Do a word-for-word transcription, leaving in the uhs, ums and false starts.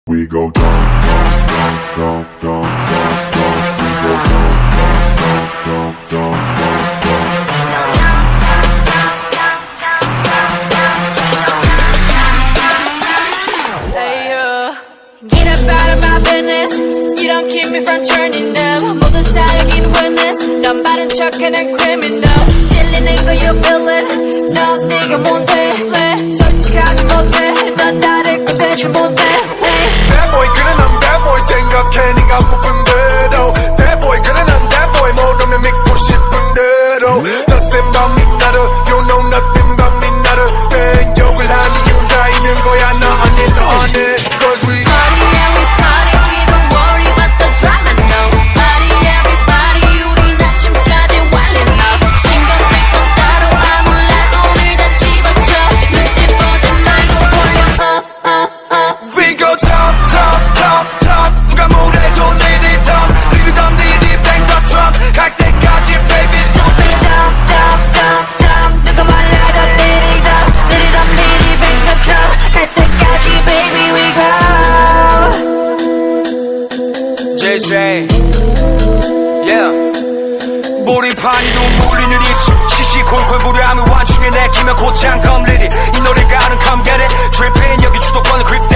We go down, down, down, down, down, down, we go down, down, down, down, down, down. Hey, uh, get up out of my business. You don't keep me from turning up. 모두 다 여긴 witness. 넌 바른 척하는 criminal. 찔리는 거 you feel it. 너 네가 뭔데? 왜 솔직하지 못해? 넌 나를 건드지 못해. Bad boy 그래 난 bad boy 생각해 네가 고픈 대로 Bad boy 그래 난 bad boy 모르면 믿고 싶은 대로 Nothing about me 나를 You know nothing about me 나를 왜 욕을 하니 이유 다 있는 거야 나 아니 너 아니 Cause we Party everybody we don't worry about the drama no Party everybody 우린 아침까지 whining up 신경 쓸 건 따로 아무나 오늘 다 집어쳐 눈치 보지 말고 볼륨 up up up We go top top top top 누가 뭐래도 내리 top 리듬 니리 뱅더처럼 갈 때까지 baby Stupid dumb dumb dumb dumb 누가 말해도 내리 dumb 내리 dumb 내리 뱅더처럼 갈 때까지 baby we go 제이 제이 Yeah 몰입하니 눈물리는 입술 시시콜콜 무료함을 완충해 내키면 곧장 컴리디 이 노래가 하는 come get it Dripping 여기 주도권을 grip